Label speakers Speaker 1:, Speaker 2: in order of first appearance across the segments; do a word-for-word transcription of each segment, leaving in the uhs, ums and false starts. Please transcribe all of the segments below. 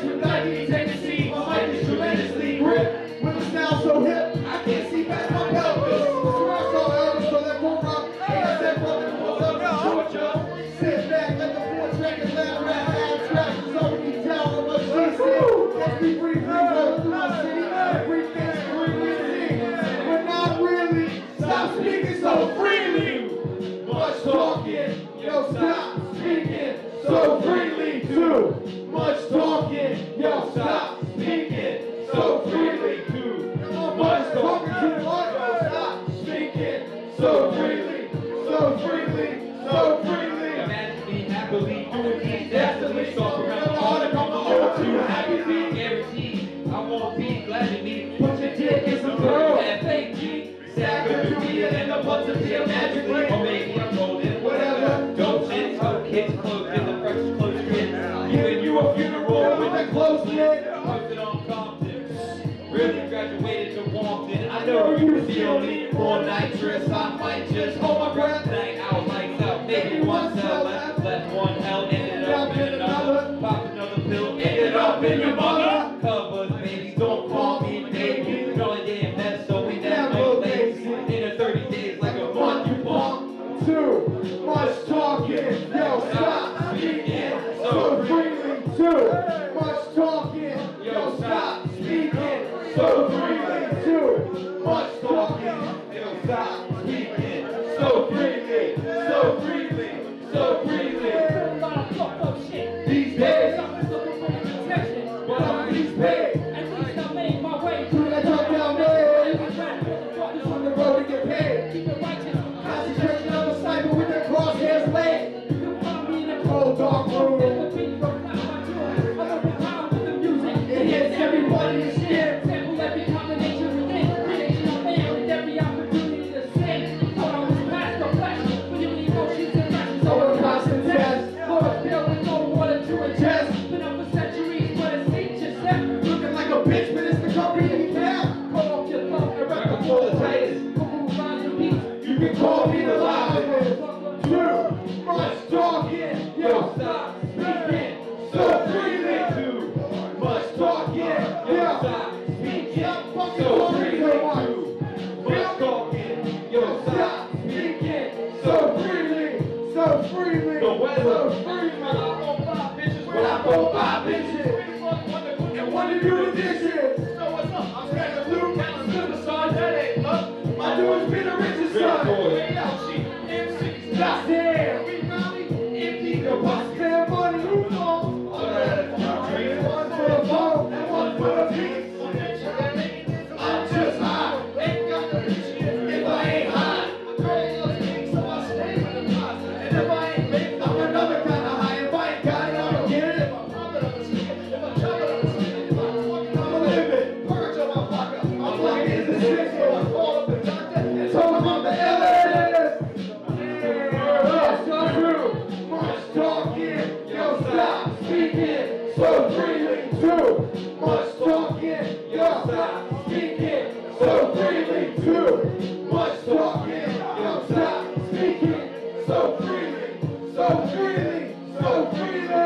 Speaker 1: with Nike, take a seat. My mic is tremendously grip. With a sound so hip, I can't see past my pelvis. Swear I saw Elvis, so that won't rock. And I said, brother, what's up in Georgia? Sit back, let the four track and laugh rap abstract. So we can tell them what she said. Let's be free, free, roll through my city. Everything's freely sing, but not really. Stop speaking so freely. Much talking, yo, stop speaking so freely. Too much talking, yo, stop speaking so freely. Too much talking, too much, yo, stop speaking so freely, so freely, so freely.
Speaker 2: Imagine me happily doing these definitely so around the heart and come over to happy being guaranteed. I won't be glad to meet. Put your dick in some girl and fake G. Sack of Judea and a bunch of beer magically. Or maybe I'm rolling, whatever. Dope shit, tough kids, clothes in the fresh clothes kids. Giving you a funeral with a close lid. Posted on Compton. Really graduated to Walton. I know you feel me. More nitrous, I might just hold my breath. Tonight out lights out. Maybe one cell left, left one hell. Ended up in another. Popped another pill. Ended up in your mother. Covers, baby, don't call me baby. You're a damn mess, so we never lazy. In a thirty days, like a month, you bump.
Speaker 1: Too much talking, yo, stop speaking so freely. Too much talking, yo, stop speaking so freely. Too much talking, yo, stop speaking so freely, so freely, so freely. These days, but I'm these paid.
Speaker 3: At least I made my way
Speaker 1: Through that top down man, on the road to get paid.
Speaker 3: Keep it righteous.
Speaker 1: Concentrating on the sniper with their crosshairs laid.
Speaker 3: You can find me in a
Speaker 1: Cold dark room.
Speaker 3: the beat from my joy. I'm over time with the music.
Speaker 1: It hits everybody in shit.
Speaker 3: Sample every combination within. Creation of man with every opportunity to sing. Thought I was past the flesh, but you need emotions and passions.
Speaker 1: So a constant test.
Speaker 3: Lord, building no water to a chest. Been up for centuries, but it's each a step.
Speaker 1: Looking like a bitch, but it's the company you have.
Speaker 3: Call off your thumb and record for the tightest. Couple lines of beats.
Speaker 1: You can call me the loudest. Too much talking, yo, stop speaking so freely. Too much talking, yo, stop speaking so freely. Too much talking, yo, stop speaking so freely, so freely,
Speaker 2: The weather.
Speaker 1: so freely. When I go five bitches, when I go five bitches, and want to do the dishes. So what's up? I'm standing blue, counting superstars, that ain't up. My dude's been a richest son. Way out, she M Cs, goddamn. We rally, empty the box, damn money, who's on? All that trade, one for the phone, and one for the beat. I'm just high, ain't got the shit if I ain't high. My girl loves me, so I stay with the boss. And if I ain't big, I'm another kind of high. If I ain't got it, I don't get it. If I'm popping, I'm a stick. If I'm jumping, I'm a stick. If I'm walking, I'm a living. Purge on my fucker. I'm like, is this shit? So I call up the doctor and told him I'm the illest. Yeah, so true. Much talking, yo, stop speaking so freely. Too much talking, yo, stop speaking so freely. Too much talking, yo, stop speaking so freely, so freely, so freely.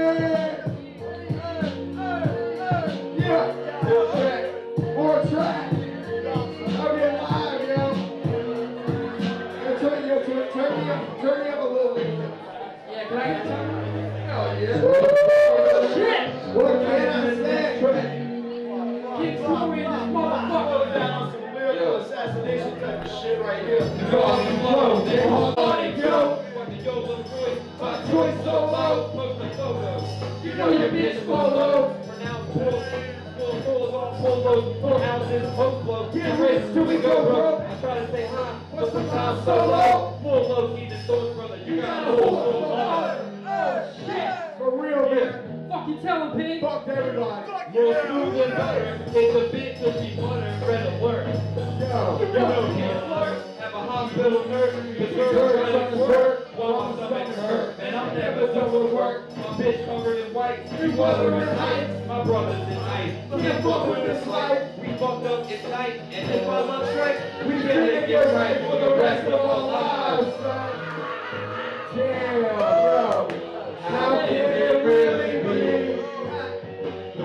Speaker 1: Yeah, more track, more track. I'm here live, yo. Yo, turn, yo, turn, turn me up, turn me up a little bit.
Speaker 3: Yeah, can I get some?
Speaker 1: Hell yeah.
Speaker 3: Shit!
Speaker 1: What can I say?
Speaker 3: Keep throwing this motherfucker.
Speaker 1: Down on some lyrical assassination type of shit right here.
Speaker 2: Golden flow, they
Speaker 1: hard body, yo.
Speaker 2: Fucking yo, little boy.
Speaker 1: My choice so low.
Speaker 2: Post the photos.
Speaker 1: You know your bitch polo.
Speaker 2: Pronounced pulls, full pulls on polos, four ounces, post blow.
Speaker 1: Get rich till we go broke.
Speaker 2: I try to stay high,
Speaker 1: But sometimes so low.
Speaker 2: full low key to those brother. You got a whole full on.
Speaker 1: For real, man.
Speaker 3: Fuck you telling, pig.
Speaker 1: Fuck everybody.
Speaker 2: More smooth than butter. It's a bit till she butter, red alert.
Speaker 1: Yo,
Speaker 2: You know can't flirt. Have a hospital nurse. Cause her trying to work while my stomach hurt. And I'm never done with work. My bitch covered in white. You wuthering heights. My brother's in ice.
Speaker 1: can't fuck with this life.
Speaker 2: We fucked up at night. And if I lunch right, we gonna get right for the rest of our lives.
Speaker 1: Damn, bro. How can it really be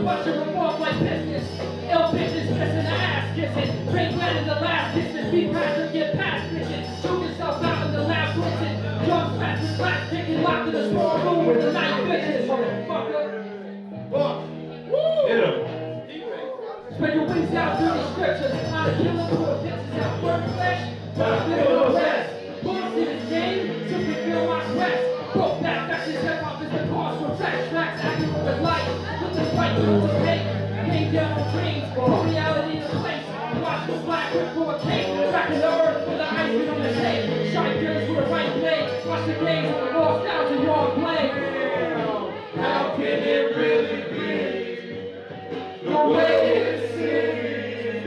Speaker 3: watch it revolve like business. Ill bitches missing the ass kissing. Drink man in the last kisses. Be passion, get past bitches. Choke yourself out in the lab blitzing. Drums, fast and flat, kicking locked in a small room with the night bitches. Motherfucker.
Speaker 1: Fuck.
Speaker 2: Hit him.
Speaker 3: Spread your wings out through the scriptures. How to kill them for bitches out burning flesh. But I feel no rest. Bullets in this game, simply feel my quest. Broke back, that's his hip hop is the cause for trash tracks. Acting with light, with the fight, with the hate. Came down on dreams, put reality in place. Watch the black whip for a cake. Back in the earth with the ice cream on the tape. Shine girls with a right blade. Watch the games on the raw thousand yard blade.
Speaker 1: How can it really be the way it seems?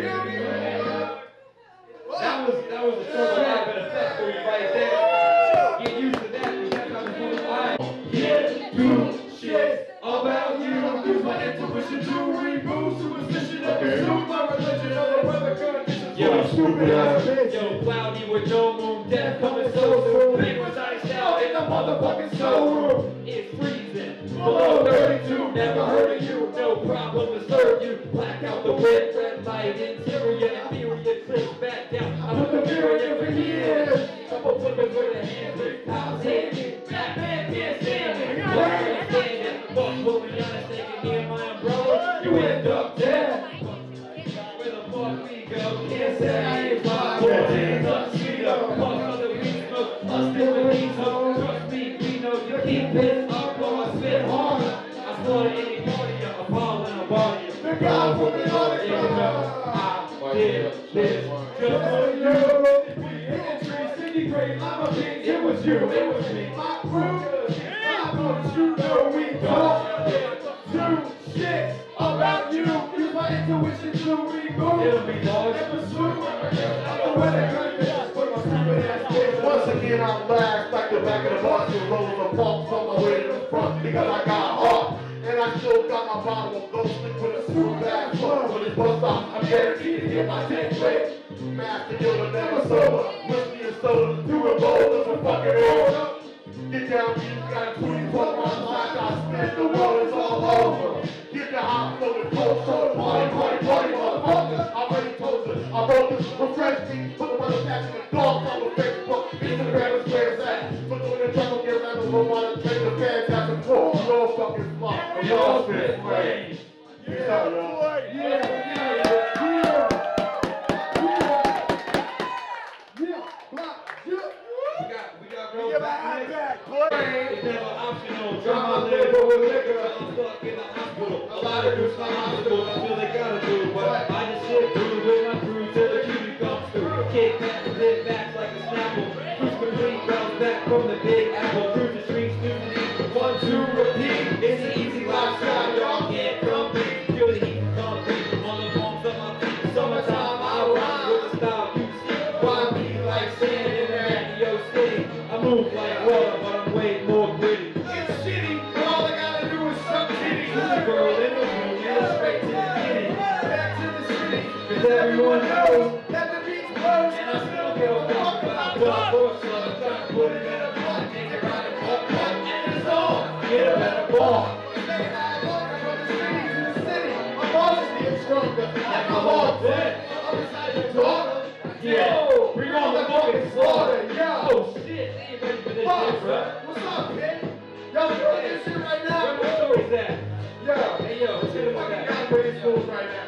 Speaker 2: That was that was a struggle live in effect for you right there. Get used to that because that's how it's going to be.
Speaker 1: Can't do shit about you. Use my intuition to remove superstition and consume my religion of the weather conditions.
Speaker 2: Yo,
Speaker 1: stupid ass bitch.
Speaker 2: Yo, cloudy with no moon, death coming so soon. Big was iced out in the motherfucking showroom. It's freezing, below thirty-two. Never heard of you, no problem to serve you. Black out the red, red light, interior, inferior, clicks back down. I put the mirror in for years. Couple flippers with a hand, I'll take it. Batman can't stand it. Where is it? Fuck, will be honest, taking me and my umbrella. You end up dead. Where the fuck we go? Can't say I ain't fly. Boy, hands up, street up. Fuck other we smoke. Us different these hoes. Trust me, we know you keep this up. While I spit hard. I slaughter any party. I'm a ball and a body.
Speaker 1: The God put me on the
Speaker 2: I did this just for you.
Speaker 1: City great, I'm a king. It was you, it was me. My crew, I know you know we don't do shit about you. Use my intuition to remove
Speaker 2: It'll be dog.
Speaker 1: and pursue. I'm the weather conditions for my stupid ass bitch. Once again, I'm last, back to back of the bus and rolling the bumps on my way to the front because I got heart. And I still got my bottle of ghost with a screw back flow. When it bust off, I'm guaranteed to get my tank straight. Master Yoda never sober. Whiskey and soda, two and bowlers and fucking order. Get down, you got a twenty twelve on my I spin the world, it's all over. Get the hot floating cold soda, party, party, party, motherfuckers. I already told you, I wrote this, refresh me, put the mother back in the dog on Facebook, Instagram is where it's at. But when the trouble get around the room, I done take the fans out the floor. You're all fucking smart. You're all spit range. Yeah, boy. Yeah, yeah, yeah.
Speaker 2: It's never optional. Drama labor with liquor. I'm stuck in the hospital. A lot of dudes not hospitals. I feel they gotta do, but I just sit through with my crew till the cutie comes through. Kick back and sit back like a snapple. Cruise complete, bounce back from the big apple. Cruise the streets, student one, two, repeat. It's an easy lifestyle, y'all can't compete. Feel the heat from concrete on the palms of my feet. Summertime, I ride with the style you see. Why me like sand in the radio city? I move like water, but I'm way more gritty.
Speaker 1: It's shitty, but all I gotta do is suck titties.
Speaker 2: Who's the girl in the room? Get straight to the kitty.
Speaker 1: Back to the city.
Speaker 2: Cause everyone knows
Speaker 1: That the beats blows.
Speaker 2: and I still give a fuck about the horse. So I'm trying to put it in a blunt, take it right and pump, pump, and it's on. Get a better ball.
Speaker 1: Saying I walk from the city to the city. My boss is getting stronger. Like my boss dead. I'm beside your daughter.
Speaker 2: Yeah, bring on the fucking slaughter.
Speaker 1: Yeah.
Speaker 2: Oh shit, they ain't ready for this
Speaker 1: Fuck,
Speaker 2: shit, bro.
Speaker 1: what's up, kid? Y'all feeling this shit right now?
Speaker 2: Where my story's at?
Speaker 1: Yo,
Speaker 2: Hey yo,
Speaker 1: this
Speaker 2: shit
Speaker 1: shit
Speaker 2: about
Speaker 1: fucking
Speaker 2: that.
Speaker 1: got pretty smooth right now.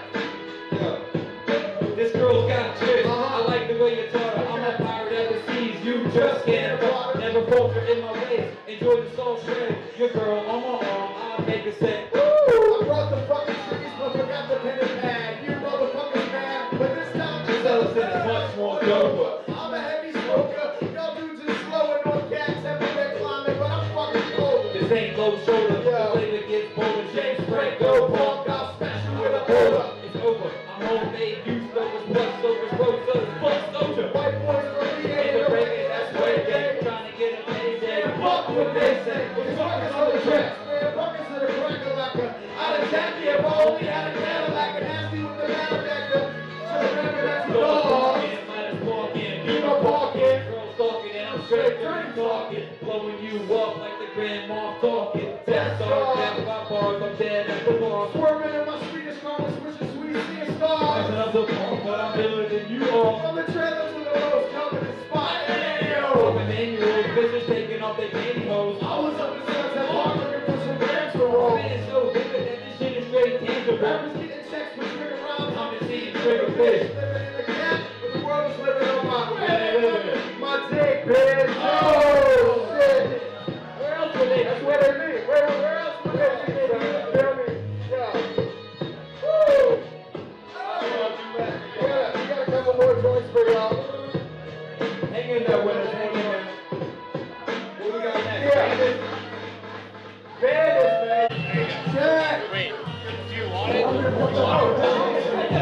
Speaker 2: Yo, this girl's got tricks.
Speaker 1: Uh-huh.
Speaker 2: I like the way you taught her. I'm a pirate at the seas. You just can't fuck. Never falter in my ways. Enjoy the soul shred. Your girl on my arm. I'll make her say,
Speaker 1: Woo! I brought the fucking trees, but forgot the pen and pad. You motherfuckers mad, but this time
Speaker 2: this elephant is much more dope.
Speaker 1: I'm a heavy smoker. Y'all dudes is slow and on cats having been climbing, but I'm fucking cold.
Speaker 2: This ain't low shoulder.
Speaker 1: Yeah.
Speaker 2: The flavor gets bolder. James Franco, punk. I'll smash you with a boulder. It's over. I'm homemade. You stokers, blood stokers, road stokers, fuck soldier.
Speaker 1: White boys from the
Speaker 2: In the reggae, that's reggae. Trying to get a payday. Fuck what they say.
Speaker 1: It's fuckers on the tracks, man. Fuckers to the cracker like a out of Jackie, if I only had a Cadillac and nasty with the Madagascar. So remember that's the dog.
Speaker 2: You know parking, girls talking, and I'm straight dirty talking, blowing you up like the Grand Moff talking. That's all, down my bars, I'm dead at the bar.
Speaker 1: Swerving in my
Speaker 2: storm.
Speaker 1: From the trailer to the roads, coming to spot.
Speaker 2: Open manuals, bitches taking off their pantyhose.
Speaker 1: I was up in Sunset Park looking for some grams to roll.
Speaker 2: Man, it's so vivid that this shit is straight tangible.
Speaker 1: Rappers getting checks for trigger rounds.
Speaker 2: I'm just seeing trigger fish.
Speaker 1: Living in the cat, but the world is living on my
Speaker 2: Yeah.
Speaker 1: my dick, bitch. Oh, shit.
Speaker 2: Where else would they?
Speaker 1: That's where they meet. Where, where else would they meet? You feel me? Yeah. Woo! Yeah, we got a couple more joints for y'all.
Speaker 2: Hang in there with us, hang in there. What we got next?
Speaker 1: Yeah. Bandits, man. Check.
Speaker 4: Wait, do you want it? What?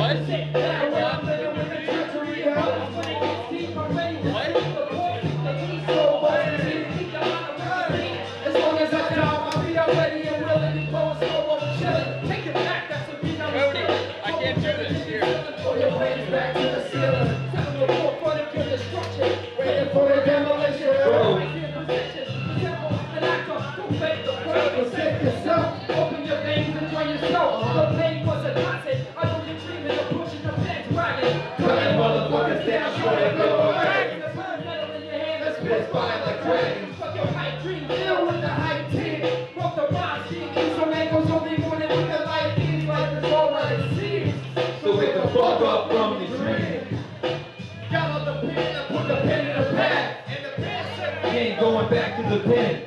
Speaker 3: As long as I die, I'll be ready and willing to go and slow over chilling. Take it back, that's the beat I'm
Speaker 4: Cody, I can't do this here.
Speaker 3: Pull your hands back to the ceiling. Tell them the forefront of your destruction. Waiting for the demolition. Right here in position. Simple, an actor, don't fake the purpose. Save yourself. Open your veins and join yourself. The pain was a concept. I know you're dreaming of pushing the bandwagon.
Speaker 1: Cutting motherfuckers down, trying to go away.
Speaker 3: Metal in your hand,
Speaker 1: Let's spit fire like dragons.
Speaker 3: fuck your hype dream. Deal with the hype team. Broke the rhyme sheet. Some angles only morning with the light beams like the soul right seas.
Speaker 2: So wake the fuck up from this dream.
Speaker 1: Got on the pen and put the pen in the pad. And the pen said,
Speaker 2: We ain't going back to the pen.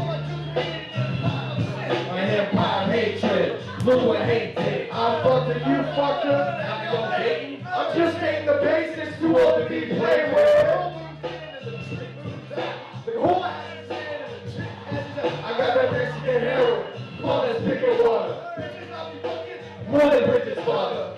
Speaker 2: My empire hatred. Look what hate did.
Speaker 1: I fucked with you, fucker.
Speaker 2: Now we gon' hate.
Speaker 1: I'm just stating the basics, too old to be played with. The whole I got that Mexican heroin. Call that picket water.
Speaker 2: More than Bridget's father.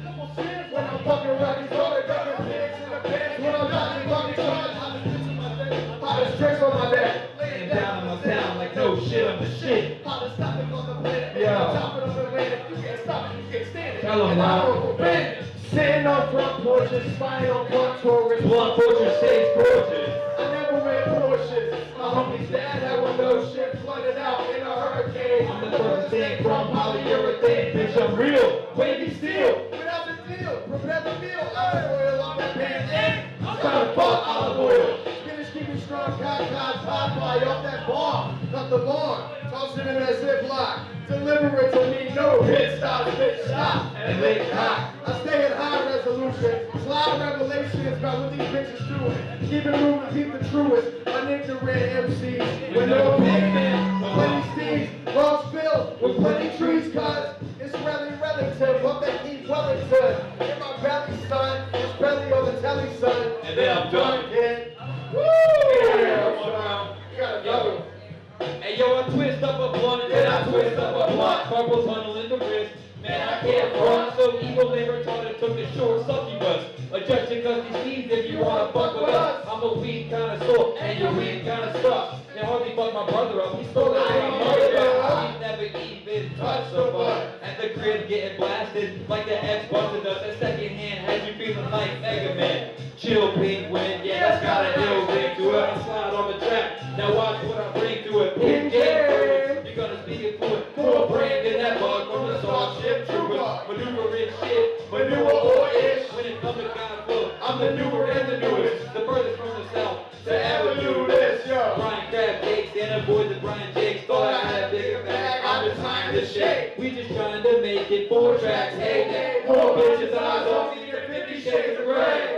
Speaker 1: When I'm fucking rocking, throwing ducking pigs in the pants. When I'm knocking, fucking charge, I'm the bitch on my neck. Hottest tricks on my back.
Speaker 2: Laying down in my town like no shit, I'm the shit.
Speaker 1: Hottest topic on the planet.
Speaker 2: Yeah.
Speaker 1: Top of the Atlantic. You can't stop it, you can't stand it.
Speaker 2: Tell 'em
Speaker 1: And
Speaker 2: now.
Speaker 1: I'm a bandit. Sitting on front porches, spying on front tourists.
Speaker 2: Blunt fortress stays gorgeous.
Speaker 1: I never went Porsches. My homie's dad had one of those shit flooded out in a hurricane.
Speaker 2: I'm the first thing from polyurethane. Bitch, I'm real. Wavy steel.
Speaker 1: Without the deal, prepare the meal. Oil on that pan. And I'm
Speaker 2: Trying to fuck olive oil.
Speaker 1: Finish keeping strong, cock, cock, Popeye off that bar. Cut the lawn, toss it in that ziplock. Deliver it to me, no hit stop, bitch, stop.
Speaker 2: And they cock.
Speaker 1: I stay at high resolution. Cloud revelations about what these bitches doing. Keeping room to keep the truest. Unignorant M Cs with no pigment, plenty steeds, long spill with plenty trees cut. It's really relative of that keep Wellington. In my belly, son. It's belly on the telly, son.
Speaker 2: And then I'm done.
Speaker 1: Kid. Woo!
Speaker 2: Yeah, one round.
Speaker 1: You got another.
Speaker 2: Hey yo, I twist up a blunt and then I twist up a blunt. Carpal tunnel in the wrist. Man, I can't run. So evil they retarded took the short succubus. Adjust your custy seeds if you wanna fuck with us. I'm a weed connoisseur and your weed kinda sucks. Now hardly fuck my brother up. He stole it from my mother up. He never even touched the butt. At the crib getting blasted like the X-Buster does. That second hand has you feeling like Mega Man. Chill penguin, yeah, that's got a ill ring to it. I slide on the track. Now watch what I bring to it. Pin game, you're gonna speak it fluent. Full brand in that bug from the Starship Trooper. Maneuvering shit, maneuver or ish. When it comes to God flow, I'm the newer and the newest. The furthest from the south to ever do this, yo. Brian Crab Cakes and avoid the Brian Jakes. Thought I had a bigger bag, I'm just trying to shake. We just trying to make it four tracks. Hey, hey, more bitches, eyes off me, your fifty shades of gray.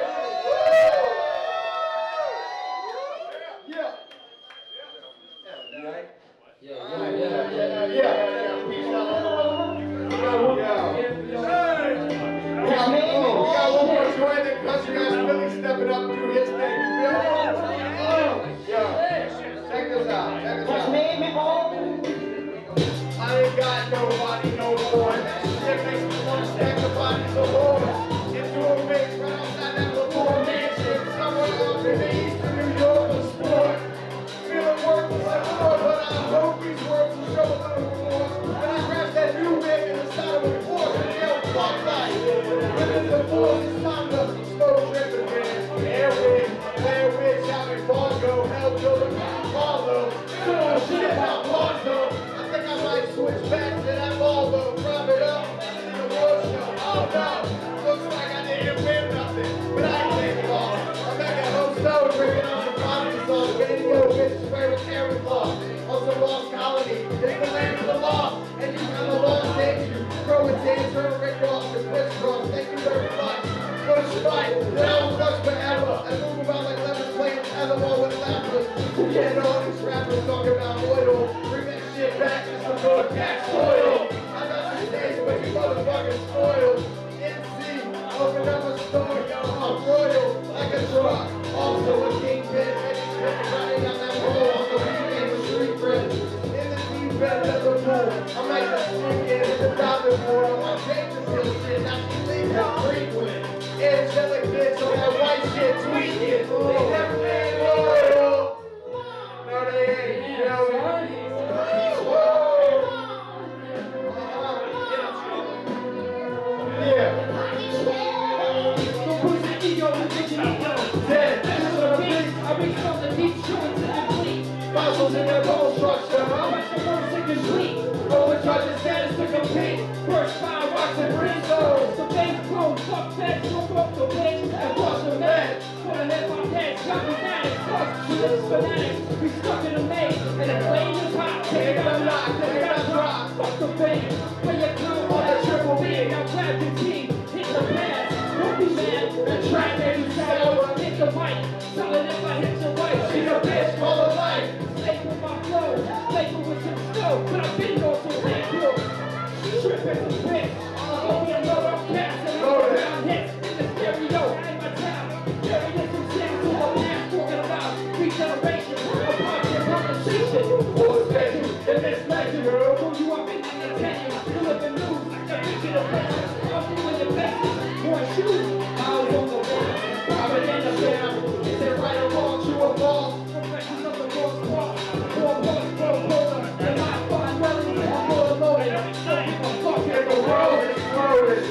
Speaker 1: Yeah.
Speaker 3: Yeah, yeah,
Speaker 1: Yeah,
Speaker 3: yeah,
Speaker 1: yeah, yeah. Peace out. Yeah. We got, oh, we got one more joint that country ass really stepping up and do his thing. You feel me? Yeah. Check this out. Check this out. I ain't got nobody no more. That shit makes me want to stack the bodies of horse into a mix right outside that little mansion somewhere up in the east of New York for sport. Feeling worthless and bored, but I hope these words will show a little remorse. When I grab that new wig in the side of the force and yell, fuck life. When it's the force, it's time to slow trip again. Airwigs, Blair Witch out in Fargo, Hell Killer, Apollo. Oh shit, how Bonzo. I think I might switch back to that Volvo, prop it up, and the war show. Oh no, looks like I didn't win nothing. fucking spoiled. M C, open up a store, yo, I'm royal, like a truck. Also a kingpin, ready to running on that roll on the weekend with street friends. In the deep end of the pool, I'm like the sneaking in the diving board on my dangerous hill shit. Now she thinks I'm frequent. Angelic bitch on that white shit tweaking. They never been loyal. No, they ain't. You know what? Yeah.
Speaker 3: I reach from the deep shore to the fleet.
Speaker 1: Fossils in their bone structure, huh?
Speaker 3: Watch the words to complete. Overdrive the status to compete. First fire rocks and brimstones. The bank clone, fuck feds, smoke up the bitch, and cross the man. For the hip hop heads, got fanatics, fuck, we live fanatics. We stuck in a maze, and the flame is hot. Take it up, knock, take it up, drop. Fuck the bank, play your clown on that triple B. Now grab your team, hit the pass. Don't be mad, the track that you sour. Hit the mic, tell it if I hit your wife. She's a bitch for the life. Slave with my flow, slave with some snow. But I've been on some big cool. Trip as a bitch. I'll be a load of cats and low down hits in the stereo in my town. Carry this some shit to a man talking about regeneration of positive conversation. Who's special in this legend? Who you up in the attention? You live in news like a bitch in a picture. I'm doing your best. More shoes. I was on the wall. Private in the band. Is it right or wrong? True or false? Professions of the wrong spot. Four points, four quarter. And my fine melody is more loaded. I'm fucking the world exploded.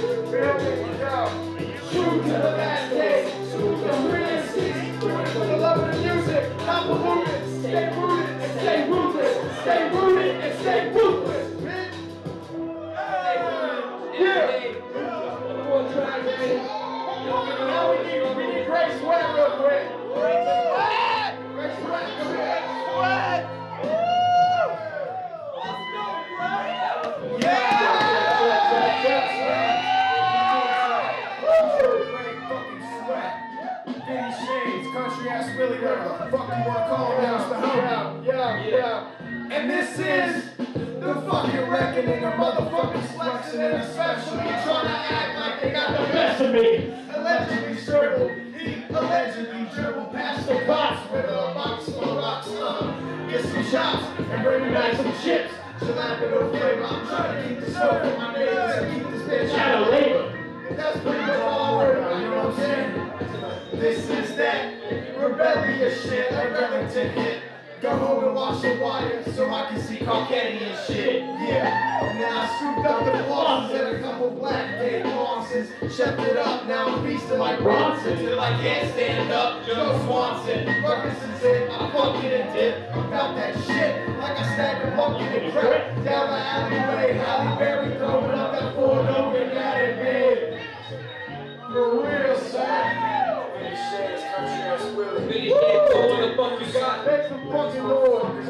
Speaker 3: True to the last day. True to the realest season. Do it for the love of the music. Not polluted. Stay rooted and stay ruthless. Stay rooted and stay ruthless. Bitch. Yeah. Four tracks, baby. Now we need, we need Great Sweat real quick. Great Sweat! Great Sweat, come here. Sweat! Woo! Let's go, Great! Yeah! Great fucking Sweat. Vinny Shades, country ass Willie, whatever the fuck you wanna call him, that's the homie. Yeah, yeah, yeah. And this is the fucking reckoning of motherfuckers flexing and especially trying to act like they got the best of me. Allegedly circled, he allegedly dribbled past the box with a box full of rocks. Uh, get some shots and bring me back some chips. Jalapeno flavor, I'm trying to keep the smoke from my neighbors and keep this bitch out of labor. And that's pretty much all I worry about, you know what I'm saying? This is that rebellious shit like Remington hit. Go home and wash the wire so I can see Caucasian shit. Yeah. And then I scooped up the flosses and a couple black gay bosses. Chefed it up, now I'm feasting like Bronson. Till I can't stand up, Joe Swanson. Ferguson's in, I fucking and dip. About that shit, like I stacked a bucket and crap. Down the alleyway, Halle Berry throwing up that Ford Hogan got it big. For real, son. Vinny Shades, country ass Willie.
Speaker 2: Vinny Shades, what the fuck you got?
Speaker 1: Make some fucking noise.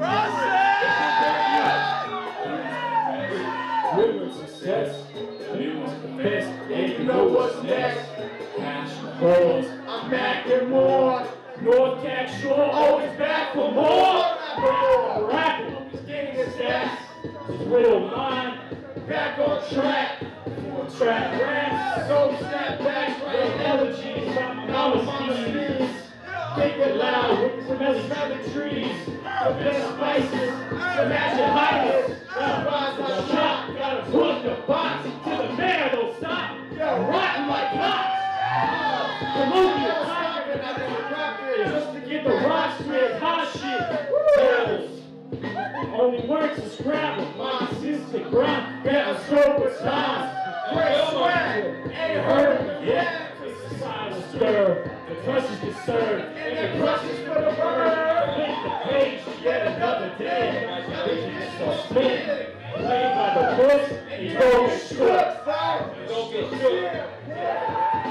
Speaker 5: Women's success, we must confess, and
Speaker 1: You know what's next?
Speaker 5: Cash calls,
Speaker 1: I'm back and more.
Speaker 5: North Cat Shore,
Speaker 1: Always back for more. For more.
Speaker 5: rapping,
Speaker 1: He's gaining stats.
Speaker 5: his real mind,
Speaker 1: Back on track.
Speaker 5: four track raps,
Speaker 1: So snap back
Speaker 5: the
Speaker 1: right
Speaker 5: elegies,
Speaker 1: Mama
Speaker 5: mama
Speaker 1: speeds.
Speaker 5: speeds, make it loud with the smelly seven trees, the best spices, the magic highness,
Speaker 1: Rise
Speaker 5: the
Speaker 1: like
Speaker 5: shot, gotta push the box till the man don't stop,
Speaker 1: Yo,
Speaker 5: rotten like cops, Columbia, just to get the rock shit, hot shit, devils. Only works is scrabble, my sister ground, better sober times.
Speaker 1: Great Sweat, ain't heard of it yet.
Speaker 5: It's a silent stir, the crush is disturbed,
Speaker 1: And the crushes for the bird.
Speaker 5: flip the page, yet another day. Bitches so split, played by the books, and you go get shook.
Speaker 1: Look, son.
Speaker 2: Don't get shook.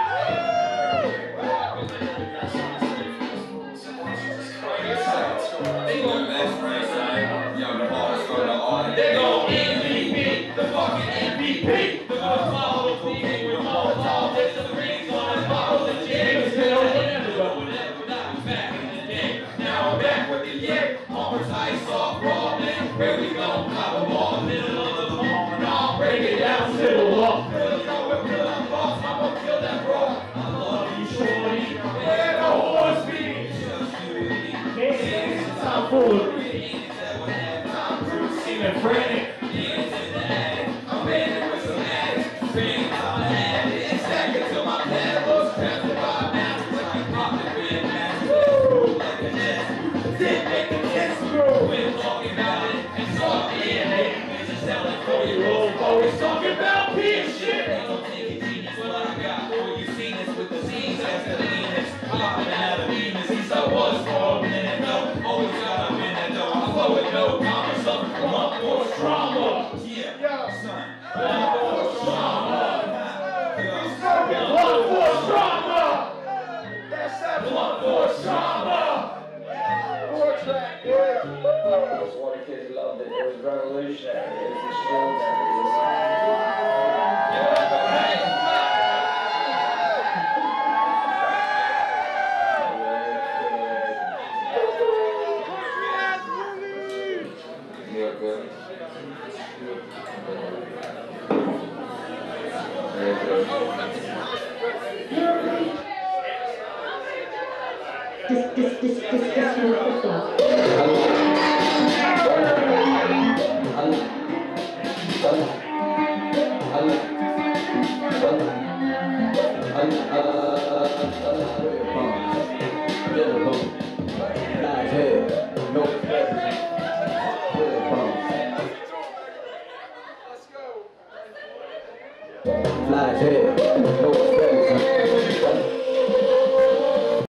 Speaker 2: They gon' best friends, son. Young boss from the order. They gon' M V P, the fucking M V P. The most follow T V with more tall than the rings on his bottle of gin. Still whatever, whatever, now I'm back in the game. Now I'm back with the yak. Armor's ice off raw, man. Where we go? Pop a ball, middle of the ball, and I'll break it down. Civil frantic. Demons in the attic. I'm banding with some addicts. Bang, I'm an addict. Stack until my pad looks trapped by maps. Like you popped the red mask. Woo! Like a nest. Didn't make a kiss. Quit talking about it and talk D N A. Bitches sound like four-year-olds always talking about peace shit. I don't think it's genius what I got. Boy, you seen this with the scenes as the Venus. Popping out of Venus. He's I was for a minute, no. Always got a minute, though. I flow with no comma. Suffer from blunt force trauma. Yeah, son. Blunt force trauma. Blunt force trauma. That's that blunt force trauma. Four track, yeah. Those water kids loved it. It was revolutionary. It was extraordinary.
Speaker 6: This, this, this, this, this, this,
Speaker 7: Fly head,